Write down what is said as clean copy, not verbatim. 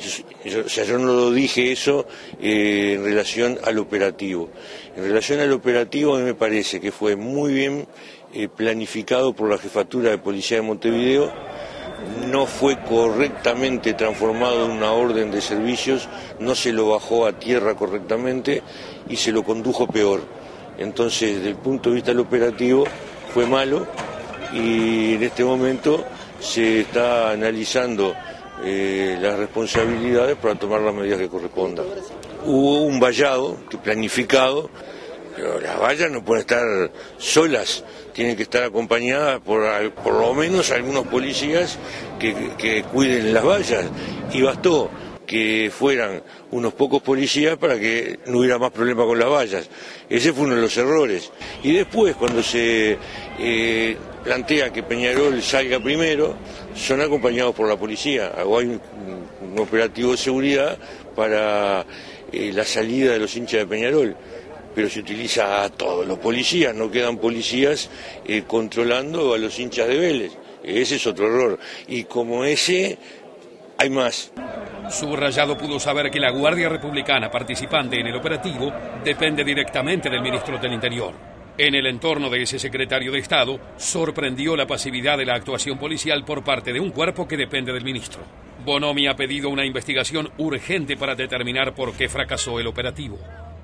Yo no lo dije eso en relación al operativo. En relación al operativo, a mí me parece que fue muy bien planificado por la Jefatura de Policía de Montevideo, no fue correctamente transformado en una orden de servicios, no se lo bajó a tierra correctamente y se lo condujo peor. Entonces, desde el punto de vista del operativo, fue malo y en este momento se está analizando las responsabilidades para tomar las medidas que correspondan. Hubo un vallado planificado, pero las vallas no pueden estar solas, tienen que estar acompañadas por lo menos algunos policías que cuiden las vallas, y bastó que fueran unos pocos policías para que no hubiera más problema con las vallas. Ese fue uno de los errores. Y después, cuando se plantea que Peñarol salga primero, son acompañados por la policía. Hay un operativo de seguridad para la salida de los hinchas de Peñarol, pero se utiliza a todos los policías, no quedan policías controlando a los hinchas de Vélez. Ese es otro error. Y como ese, hay más. Subrayado pudo saber que la Guardia Republicana participante en el operativo depende directamente del ministro del Interior. En el entorno de ese secretario de Estado, sorprendió la pasividad de la actuación policial por parte de un cuerpo que depende del ministro. Bonomi ha pedido una investigación urgente para determinar por qué fracasó el operativo.